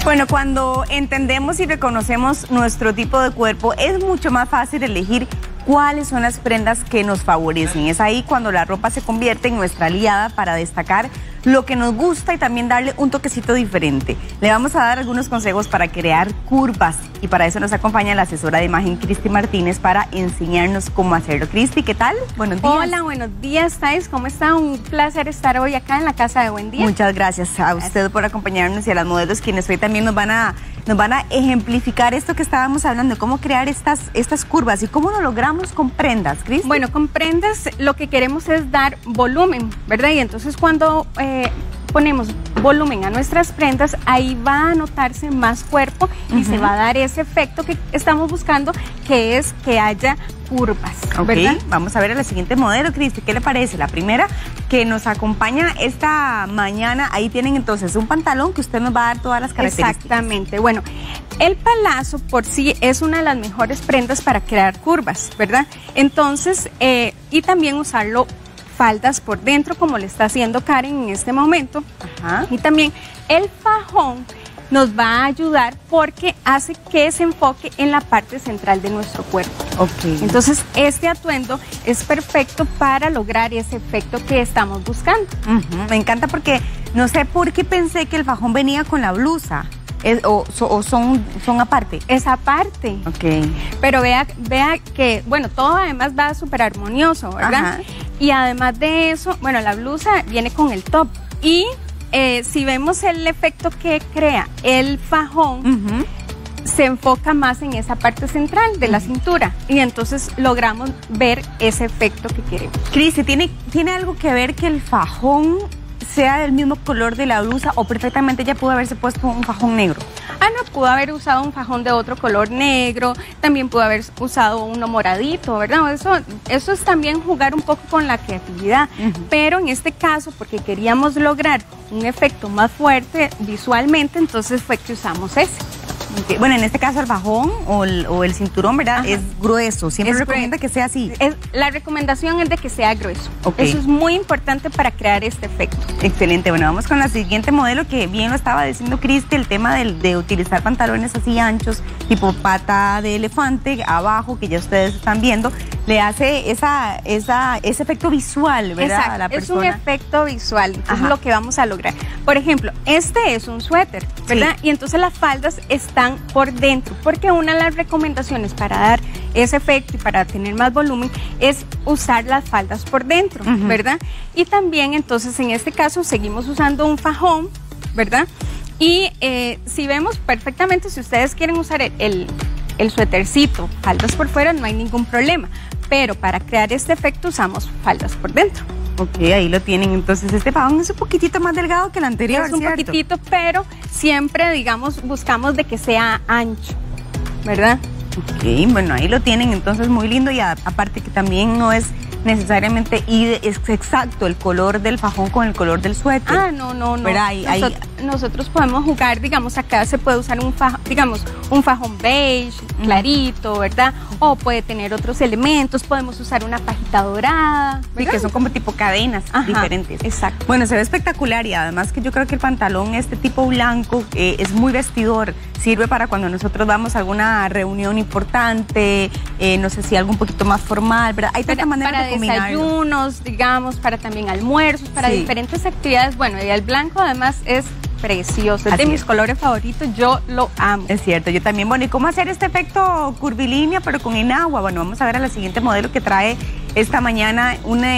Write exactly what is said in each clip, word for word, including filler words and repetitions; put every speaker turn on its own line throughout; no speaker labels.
Bueno, cuando entendemos y reconocemos nuestro tipo de cuerpo, es mucho más fácil elegir cuáles son las prendas que nos favorecen. Es ahí cuando la ropa se convierte en nuestra aliada para destacar lo que nos gusta y también darle un toquecito diferente. Le vamos a dar algunos consejos para crear curvas y para eso nos acompaña la asesora de imagen Cristi Martínez para enseñarnos cómo hacerlo. Cristi, ¿qué tal? Buenos días.
Hola, buenos días, Thais. ¿Cómo está? Un placer estar hoy acá en la Casa de Buen Día.
Muchas gracias a
gracias.
usted por acompañarnos y a las modelos quienes hoy también nos van a, nos van a ejemplificar esto que estábamos hablando, cómo crear estas, estas curvas y cómo lo logramos con prendas, Cristi.
Bueno, con prendas lo que queremos es dar volumen, ¿verdad? Y entonces cuando eh, ponemos volumen a nuestras prendas, ahí va a notarse más cuerpo y uh-huh. se va a dar ese efecto que estamos buscando, que es que haya curvas, ¿verdad?
Ok, vamos a ver a la siguiente modelo, Cristi, ¿qué le parece? La primera que nos acompaña esta mañana, ahí tienen entonces un pantalón que usted nos va a dar todas las características.
Exactamente, bueno, el palazo por sí es una de las mejores prendas para crear curvas, ¿verdad? Entonces, eh, y también usarlo faldas por dentro, como le está haciendo Karen en este momento. Ajá. Y también el fajón nos va a ayudar porque hace que se enfoque en la parte central de nuestro cuerpo.
Okay.
Entonces, este atuendo es perfecto para lograr ese efecto que estamos buscando.
Uh-huh. Me encanta porque no sé por qué pensé que el fajón venía con la blusa. Es, o, o son, son aparte.
Es aparte.
Ok.
Pero vea, vea que, bueno, todo además va súper armonioso, ¿verdad? Ajá. Y además de eso, bueno, la blusa viene con el top. Y eh, si vemos el efecto que crea el fajón, uh-huh. se enfoca más en esa parte central de la cintura. Y entonces logramos ver ese efecto que queremos.
Cristi, ¿tiene, ¿tiene algo que ver que el fajón sea del mismo color de la blusa o perfectamente ella pudo haberse puesto un fajón negro?
Ah, no, pudo haber usado un fajón de otro color negro, también pudo haber usado uno moradito, ¿verdad? Eso, eso es también jugar un poco con la creatividad, uh-huh. pero en este caso, porque queríamos lograr un efecto más fuerte visualmente, entonces fue que usamos ese.
Okay. Bueno, en este caso el fajón o el, o el cinturón, ¿verdad? Ajá. Es grueso, siempre es recomienda grueso. Que sea así.
Es, la recomendación es de que sea grueso. Okay. Eso es muy importante para crear este efecto.
Excelente, bueno, vamos con la siguiente modelo que bien lo estaba diciendo Cristi, el tema del, de utilizar pantalones así anchos, tipo pata de elefante, abajo, que ya ustedes están viendo, le hace esa, esa, ese efecto visual, ¿verdad?
Exacto,
a la persona.
Es un efecto visual, entonces es lo que vamos a lograr. Por ejemplo, este es un suéter, ¿verdad? Sí. Y entonces las faldas están por dentro, porque una de las recomendaciones para dar ese efecto y para tener más volumen es usar las faldas por dentro, uh-huh. ¿verdad? Y también entonces en este caso seguimos usando un fajón, ¿verdad? Y eh, si vemos perfectamente, si ustedes quieren usar el, el, el suétercito, faldas por fuera, no hay ningún problema, pero para crear este efecto usamos faldas por dentro.
Ok, ahí lo tienen. Entonces este fajón es un poquitito más delgado que el anterior,
es un
¿cierto?
poquitito, pero siempre, digamos, buscamos de que sea ancho, ¿verdad?
Ok, bueno, ahí lo tienen, entonces muy lindo y a, aparte que también no es necesariamente y es exacto el color del fajón con el color del suéter.
Ah, no, no, no.
Ahí,
Nosot
ahí...
Nosotros podemos jugar, digamos, acá se puede usar un fajón, digamos, un fajón beige, clarito, ¿verdad? O puede tener otros elementos, podemos usar una pajita dorada,
sí, que son como tipo cadenas. Ajá, diferentes.
Exacto.
Bueno, se ve espectacular y además que yo creo que el pantalón este tipo blanco eh, es muy vestidor, sirve para cuando nosotros vamos a alguna reunión importante, eh, no sé si algo un poquito más formal, ¿verdad? Hay tanta manera
para
de combinarlo.
Desayunos, digamos, para también almuerzos, para sí. diferentes actividades. Bueno, y el blanco además es precioso, es
Así
de mis
es.
colores favoritos, yo lo amo.
Es cierto, yo también. Bueno, ¿y cómo hacer este efecto curvilínea pero con enagua? Bueno, vamos a ver a la siguiente modelo que trae esta mañana una,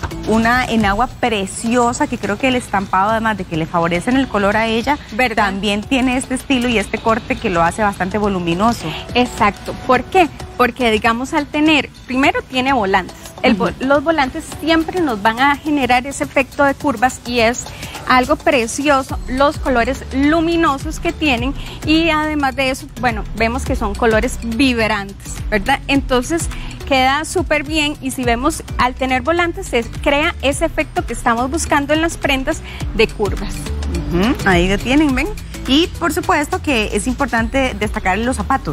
una enagua preciosa que creo que el estampado, además de que le favorecen el color a ella, ¿verdad? También tiene este estilo y este corte que lo hace bastante voluminoso.
Exacto, ¿por qué? Porque digamos al tener, primero tiene volantes. El, uh-huh. Los volantes siempre nos van a generar ese efecto de curvas y es algo precioso, los colores luminosos que tienen y además de eso, bueno, vemos que son colores vibrantes, ¿verdad? Entonces queda súper bien y si vemos al tener volantes se crea ese efecto que estamos buscando en las prendas de curvas.
Uh-huh. Ahí lo tienen, ven. Y por supuesto que es importante destacar los zapatos.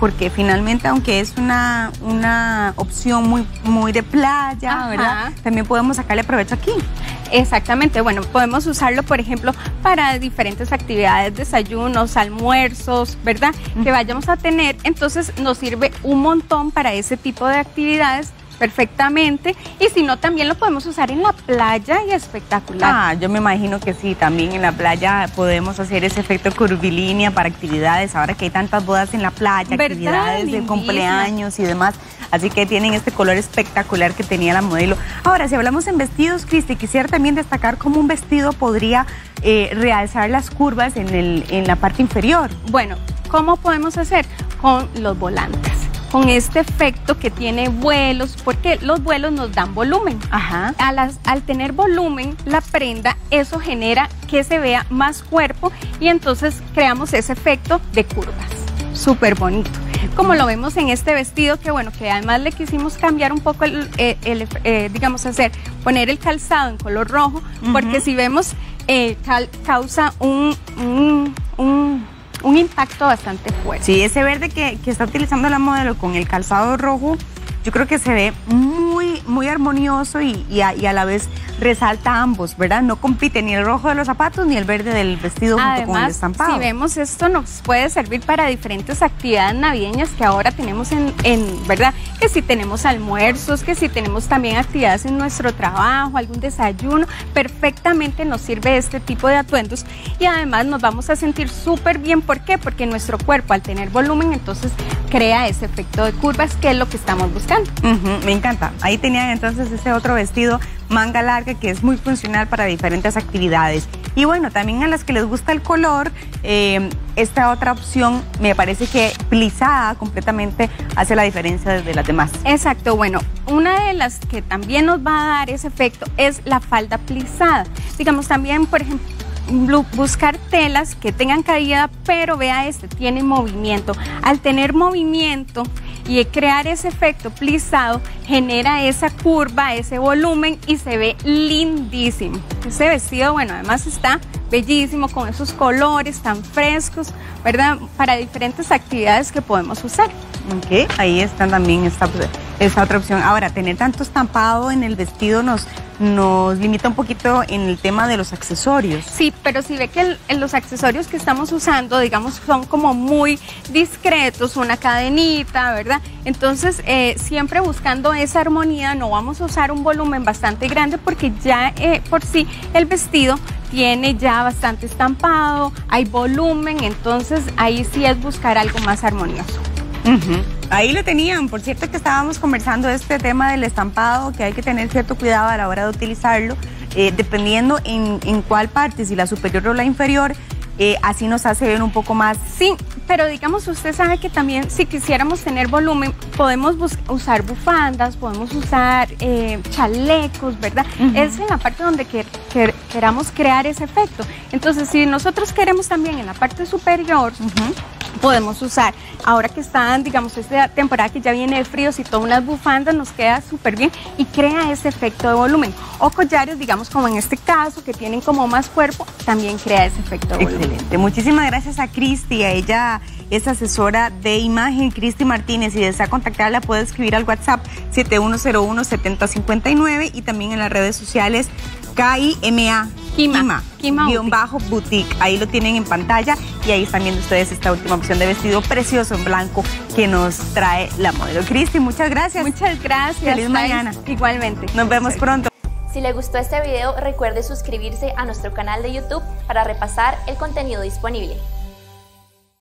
porque finalmente, aunque es una, una opción muy, muy de playa, Ajá. ¿verdad? También podemos sacarle provecho aquí.
Exactamente, bueno, podemos usarlo, por ejemplo, para diferentes actividades, desayunos, almuerzos, ¿verdad? Uh-huh. Que vayamos a tener, entonces nos sirve un montón para ese tipo de actividades perfectamente, y si no, también lo podemos usar en la playa y espectacular.
Ah, yo me imagino que sí, también en la playa podemos hacer ese efecto curvilínea para actividades, ahora que hay tantas bodas en la playa, ¿verdad? Actividades de cumpleaños y demás, así que tienen este color espectacular que tenía la modelo. Ahora, si hablamos en vestidos, Cristi, quisiera también destacar cómo un vestido podría eh, realzar las curvas en, el, en la parte inferior.
Bueno, ¿cómo podemos hacer? Con los volantes, con este efecto que tiene vuelos, porque los vuelos nos dan volumen.
Ajá.
A las, al tener volumen, la prenda, eso genera que se vea más cuerpo y entonces creamos ese efecto de curvas. Súper bonito. Como lo vemos en este vestido, que bueno, que además le quisimos cambiar un poco, el, el, el eh, digamos hacer, poner el calzado en color rojo, uh-huh. porque si vemos, eh, cal, causa un... un, un un impacto bastante fuerte.
Sí, ese verde que, que está utilizando la modelo con el calzado rojo, yo creo que se ve muy, muy armonioso y, y, a, y a la vez resalta ambos, ¿verdad? No compite ni el rojo de los zapatos ni el verde del vestido junto
Además,
con el estampado.
Si vemos, esto nos puede servir para diferentes actividades navideñas que ahora tenemos en, en, ¿verdad? Que si tenemos almuerzos, que si tenemos también actividades en nuestro trabajo, algún desayuno, perfectamente nos sirve este tipo de atuendos y además nos vamos a sentir súper bien. ¿Por qué? Porque nuestro cuerpo, al tener volumen, entonces crea ese efecto de curvas, que es lo que estamos buscando.
Uh-huh, me encanta. Ahí tenían entonces ese otro vestido manga larga que es muy funcional para diferentes actividades. Y bueno, también a las que les gusta el color, eh, esta otra opción me parece que plisada completamente hace la diferencia de las demás.
Exacto, bueno, una de las que también nos va a dar ese efecto es la falda plisada. Digamos también, por ejemplo, buscar telas que tengan caída, pero vea este, tiene movimiento. Al tener movimiento y crear ese efecto plisado, genera esa curva, ese volumen y se ve lindísimo. Ese vestido, bueno, además está bellísimo con esos colores tan frescos, ¿verdad? Para diferentes actividades que podemos usar.
Ok, ahí está también esta, esta otra opción. Ahora, tener tanto estampado en el vestido nos, nos limita un poquito en el tema de los accesorios.
Sí, pero si ve que el, el, los accesorios que estamos usando, digamos, son como muy discretos, una cadenita, ¿verdad? Entonces, eh, siempre buscando esa armonía, no vamos a usar un volumen bastante grande porque ya eh, por sí el vestido tiene ya bastante estampado, hay volumen, entonces ahí sí es buscar algo más armonioso.
Uh-huh. Ahí lo tenían, por cierto que estábamos conversando de este tema del estampado, que hay que tener cierto cuidado a la hora de utilizarlo, eh, dependiendo en, en cuál parte, si la superior o la inferior, eh, así nos hace ver un poco más.
Sí, pero digamos, usted sabe que también si quisiéramos tener volumen, podemos usar bufandas, podemos usar eh, chalecos, ¿verdad? Uh-huh. Es en la parte donde que, que, queramos crear ese efecto. Entonces, si nosotros queremos también en la parte superior, uh-huh. podemos usar, ahora que están, digamos, esta temporada que ya viene de frío, si todas unas bufandas nos queda súper bien y crea ese efecto de volumen. O collares, digamos, como en este caso, que tienen como más cuerpo, también crea ese efecto de volumen.
Excelente. Muchísimas gracias a Cristi, a ella es asesora de imagen, Cristi Martínez. Si desea contactarla, puede escribir al WhatsApp siete uno cero uno, siete cero cinco nueve y también en las redes sociales K I M A. Kima, Kima guión bajo boutique, ahí lo tienen en pantalla y ahí están viendo ustedes esta última opción de vestido precioso en blanco que nos trae la modelo. Cristi, muchas gracias.
Muchas gracias.
Feliz mañana.
Igualmente.
Nos vemos pronto.
Si le gustó este video, recuerde suscribirse a nuestro canal de YouTube para repasar el contenido disponible.